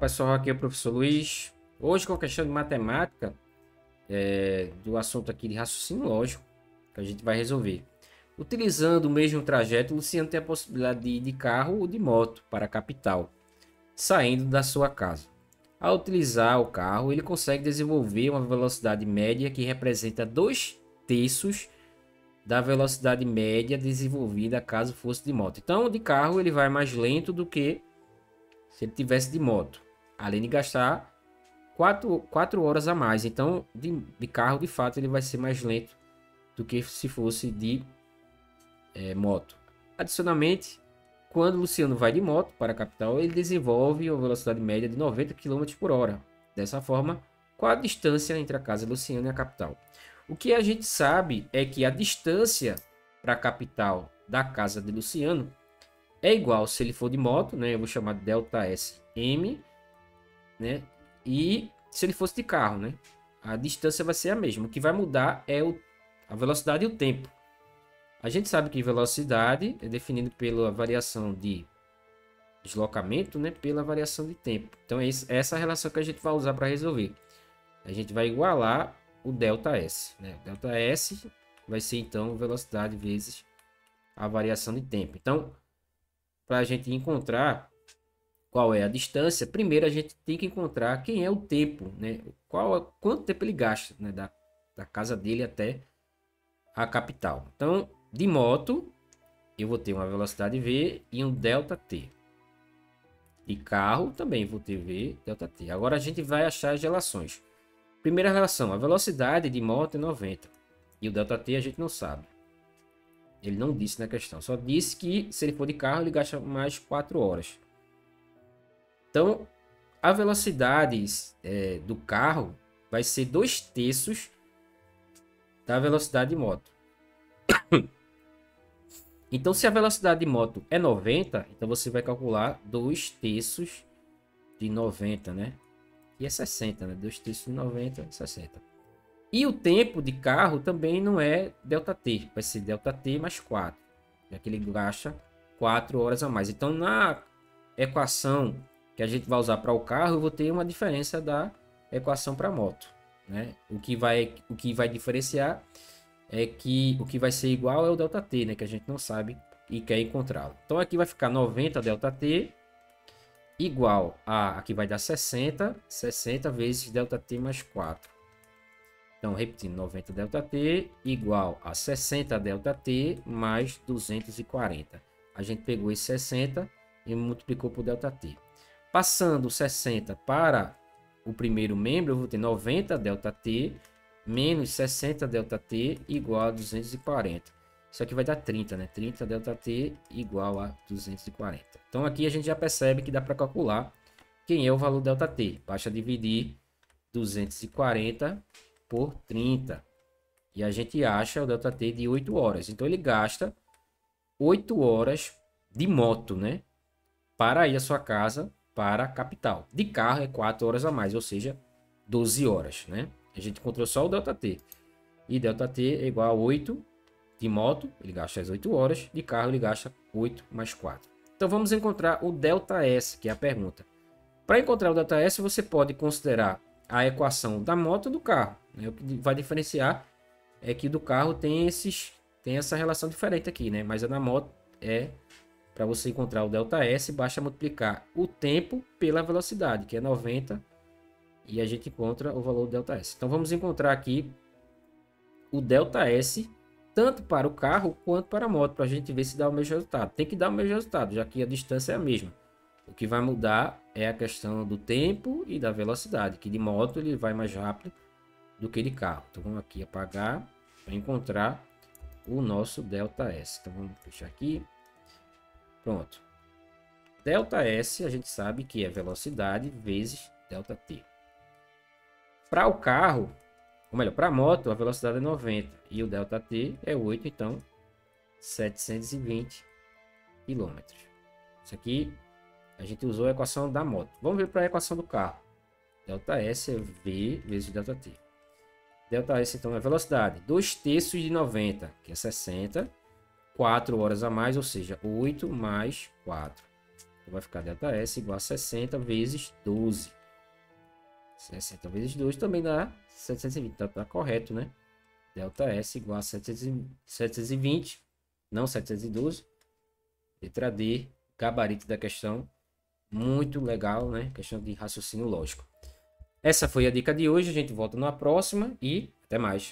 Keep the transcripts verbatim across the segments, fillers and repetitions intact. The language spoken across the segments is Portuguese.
pessoal, aqui é o professor Luiz. Hoje com a questão de matemática, é, do assunto aqui de raciocínio lógico, que a gente vai resolver. Utilizando o mesmo trajeto, o Luciano tem a possibilidade de ir de carro ou de moto para a capital, saindo da sua casa. Ao utilizar o carro, ele consegue desenvolver uma velocidade média que representa dois terços da velocidade média desenvolvida caso fosse de moto. Então, de carro ele vai mais lento do que se ele tivesse de moto, além de gastar quatro horas a mais. Então, de, de carro, de fato, ele vai ser mais lento do que se fosse de é, moto. Adicionalmente, quando o Luciano vai de moto para a capital, ele desenvolve uma velocidade média de noventa quilômetros por hora. Dessa forma, qual a distância entre a casa do Luciano e a capital? O que a gente sabe é que a distância para a capital da casa de Luciano é igual se ele for de moto, né? Eu vou chamar de delta S M, né? E se ele fosse de carro, né? A distância vai ser a mesma. O que vai mudar é o, a velocidade e o tempo. A gente sabe que velocidade é definido pela variação de deslocamento, né? Pela variação de tempo. Então é essa relação que a gente vai usar para resolver. A gente vai igualar o delta S, né? Delta S vai ser então velocidade vezes a variação de tempo. Então, para a gente encontrar qual é a distância, primeiro a gente tem que encontrar quem é o tempo, né? Qual, quanto tempo ele gasta, né? Da, da casa dele até a capital. Então, de moto, eu vou ter uma velocidade V e um delta T. De carro, também vou ter V, delta T. Agora a gente vai achar as relações. Primeira relação, a velocidade de moto é noventa. E o delta T a gente não sabe. Ele não disse na questão. Só disse que se ele for de carro, ele gasta mais quatro horas. Então, a velocidade é, do carro vai ser dois terços da velocidade de moto. Então, se a velocidade de moto é noventa, então você vai calcular dois terços de noventa, né? E é sessenta, né? dois terços de noventa, sessenta. E o tempo de carro também não é delta T, vai ser delta T mais quatro, já que ele gasta quatro horas a mais. Então, na equação que a gente vai usar para o carro, eu vou ter uma diferença da equação para a moto, né? O que vai, o que vai diferenciar é que o que vai ser igual é o delta T, né? Que a gente não sabe e quer encontrá-lo. Então, aqui vai ficar noventa delta T igual a, aqui vai dar sessenta, sessenta vezes delta T mais quatro. Então, repetindo, noventa delta T igual a sessenta delta T mais duzentos e quarenta. A gente pegou esse sessenta e multiplicou por delta T. Passando sessenta para o primeiro membro, eu vou ter noventa delta T menos sessenta delta T igual a duzentos e quarenta. Isso aqui vai dar trinta, né? trinta delta T igual a duzentos e quarenta. Então, aqui a gente já percebe que dá para calcular quem é o valor delta T. Basta dividir duzentos e quarenta por trinta. E a gente acha o delta T de oito horas. Então, ele gasta oito horas de moto, né? Para ir à sua casa, para a capital. De carro é quatro horas a mais, ou seja, doze horas, né? A gente encontrou só o delta T. E delta T é igual a oito de moto, ele gasta as oito horas. De carro, ele gasta oito mais quatro. Então, vamos encontrar o delta S, que é a pergunta. Para encontrar o delta S, você pode considerar a equação da moto e do carro, né? O que vai diferenciar é que do carro tem, esses, tem essa relação diferente aqui, né? Mas a da moto é, para você encontrar o delta S, basta multiplicar o tempo pela velocidade, que é noventa, e a gente encontra o valor do delta S. Então, vamos encontrar aqui o delta S, tanto para o carro quanto para a moto, para a gente ver se dá o mesmo resultado. Tem que dar o mesmo resultado, já que a distância é a mesma. O que vai mudar é a questão do tempo e da velocidade, que de moto ele vai mais rápido do que de carro. Então, vamos aqui apagar para encontrar o nosso delta S. Então, vamos fechar aqui. Pronto. Delta S, a gente sabe que é velocidade vezes delta T. Para o carro, ou melhor, para a moto, a velocidade é noventa e o delta T é oito, então setecentos e vinte quilômetros. Isso aqui a gente usou a equação da moto. Vamos ver para a equação do carro. Delta S é V vezes delta T. Delta S então é velocidade. dois terços de noventa, que é sessenta. quatro horas a mais, ou seja, oito mais quatro. Então vai ficar ΔS igual a sessenta vezes doze. sessenta vezes dois também dá setecentos e vinte. Tá, tá correto, né? ΔS igual a setecentos e vinte, não setecentos e doze. Letra D, gabarito da questão. Muito legal, né? Questão de raciocínio lógico. Essa foi a dica de hoje. A gente volta na próxima e até mais.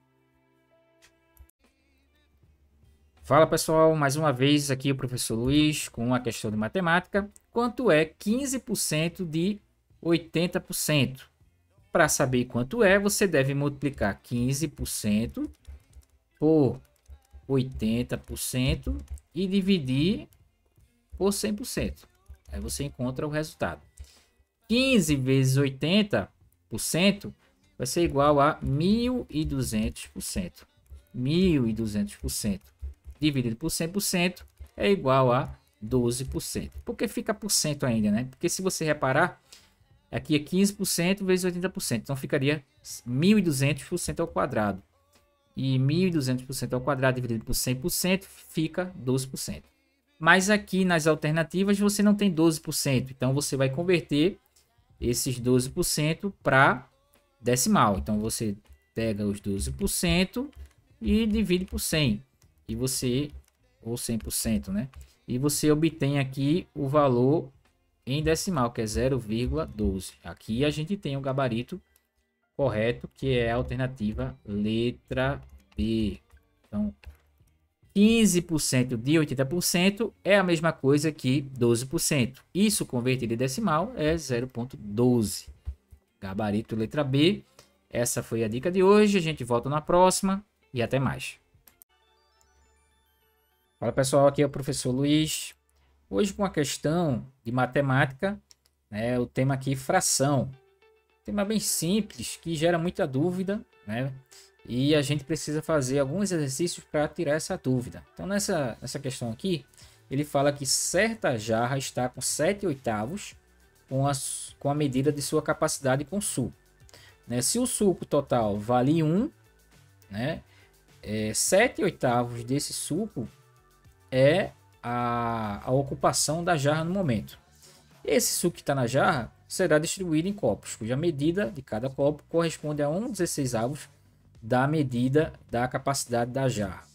Fala pessoal, mais uma vez aqui o professor Luiz com uma questão de matemática. Quanto é quinze por cento de oitenta por cento? Para saber quanto é, você deve multiplicar quinze por cento por oitenta por cento e dividir por cem por cento. Aí você encontra o resultado. quinze vezes oitenta por cento vai ser igual a mil e duzentos por cento. mil e duzentos por cento dividido por cem por cento é igual a doze por cento. Por que fica por cento ainda, né? Porque se você reparar, aqui é quinze por cento vezes oitenta por cento. Então ficaria mil e duzentos por cento ao quadrado. E mil e duzentos por cento ao quadrado dividido por cem por cento fica doze por cento. Mas aqui nas alternativas você não tem doze por cento. Então você vai converter esses doze por cento para decimal. Então você pega os doze por cento e divide por cem. E você, ou cem por cento, né? E você obtém aqui o valor em decimal, que é zero vírgula doze. Aqui a gente tem o gabarito correto, que é a alternativa letra B. Então, quinze por cento de oitenta por cento é a mesma coisa que doze por cento. Isso convertido em decimal é zero vírgula doze. Gabarito letra B. Essa foi a dica de hoje. A gente volta na próxima e até mais. Fala pessoal, aqui é o professor Luiz. Hoje com a questão de matemática, né, o tema aqui fração. Tema bem simples, que gera muita dúvida, né? E a gente precisa fazer alguns exercícios para tirar essa dúvida. Então nessa, nessa questão aqui, ele fala que certa jarra está com sete oitavos com a, com a medida de sua capacidade com suco. Né? Se o suco total vale um, né, é, sete oitavos desse suco é a, a ocupação da jarra no momento. Esse suco que está na jarra será distribuído em copos, cuja medida de cada copo corresponde a um dezesseisavos da medida da capacidade da jarra.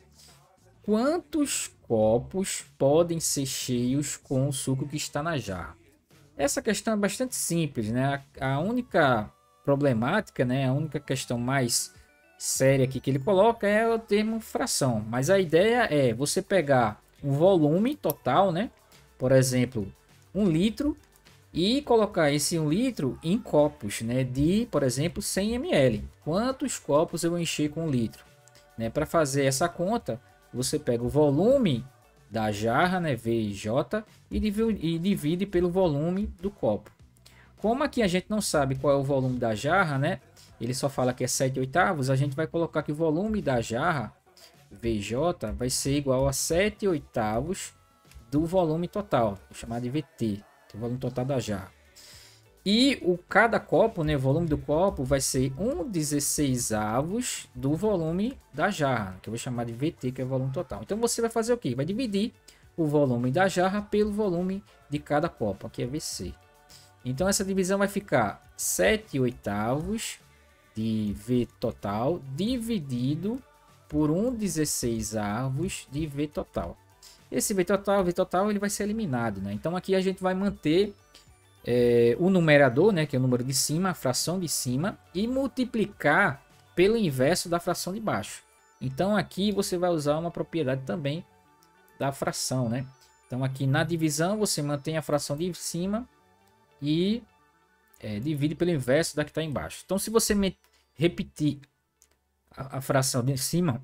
Quantos copos podem ser cheios com o suco que está na jarra? Essa questão é bastante simples, né? A, a única problemática, né? A única questão mais séria aqui que ele coloca é o termo fração. Mas a ideia é você pegar um volume total, né? Por exemplo, um litro, e colocar esse um litro em copos, né? De, por exemplo, cem mililitros. Quantos copos eu vou encher com um litro? Né? Para fazer essa conta, você pega o volume da jarra, né? V J, e divide, e divide pelo volume do copo. Como aqui a gente não sabe qual é o volume da jarra, né? Ele só fala que é sete oitavos, a gente vai colocar que o volume da jarra V J vai ser igual a sete oitavos do volume total, vou chamar de V T, que é o volume total da jarra. E o cada copo, né, o volume do copo vai ser um dezesseisavos do volume da jarra, que eu vou chamar de V T, que é o volume total. Então você vai fazer o quê? Vai dividir o volume da jarra pelo volume de cada copo, aqui é V C. Então essa divisão vai ficar sete oitavos de V total dividido por um dezesseisavos de V total. Esse V total, V total, ele vai ser eliminado, né? Então aqui a gente vai manter é, o numerador, né, que é o número de cima, a fração de cima, e multiplicar pelo inverso da fração de baixo. Então aqui você vai usar uma propriedade também da fração, né? Então aqui na divisão você mantém a fração de cima e é, divide pelo inverso da que está embaixo. Então se você repetir a, a fração de cima,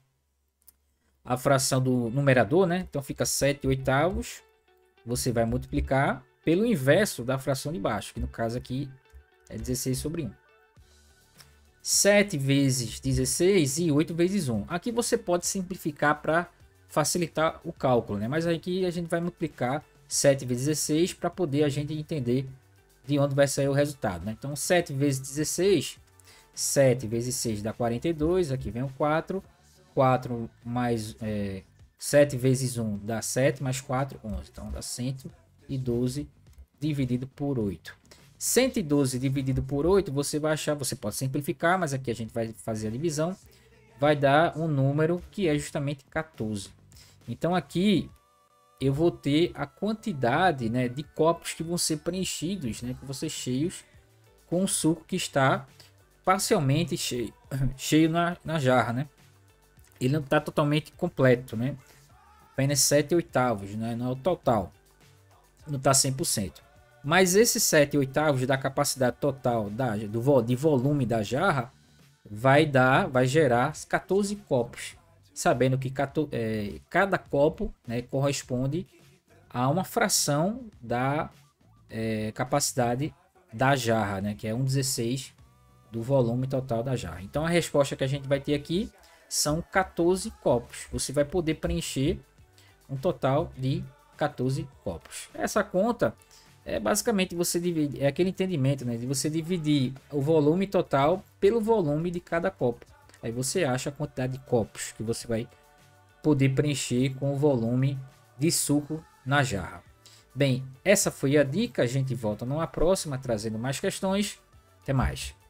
a fração do numerador, né? Então fica sete oitavos. Você vai multiplicar pelo inverso da fração de baixo, que no caso aqui é dezesseis sobre um. sete vezes dezesseis e oito vezes um. Aqui você pode simplificar para facilitar o cálculo, né? Mas aqui a gente vai multiplicar sete vezes dezesseis para poder a gente entender de onde vai sair o resultado, né? Então sete vezes dezesseis, sete vezes seis dá quarenta e dois, aqui vem o quatro, quatro mais é, sete vezes um dá sete, mais quatro, onze, então dá cento e doze dividido por oito. cento e doze dividido por oito, você vai achar, você pode simplificar, mas aqui a gente vai fazer a divisão, vai dar um número que é justamente quatorze. Então aqui eu vou ter a quantidade, né, de copos que vão ser preenchidos, né, que vão ser cheios com o suco que está parcialmente cheio, cheio na, na jarra, né? Ele não está totalmente completo, né? Apenas sete oitavos, né? Não é o total. Não está cem por cento. Mas esses sete oitavos da capacidade total da, do, de volume da jarra vai dar, vai gerar quatorze copos. Sabendo que quatorze, é, cada copo, né, corresponde a uma fração da é, capacidade da jarra, né? Que é um vírgula dezesseis do volume total da jarra. Então a resposta que a gente vai ter aqui são quatorze copos. Você vai poder preencher um total de quatorze copos. Essa conta é basicamente você dividir, é aquele entendimento, né, de você dividir o volume total pelo volume de cada copo. Aí você acha a quantidade de copos que você vai poder preencher com o volume de suco na jarra. Bem, essa foi a dica. A gente volta numa próxima trazendo mais questões. Até mais.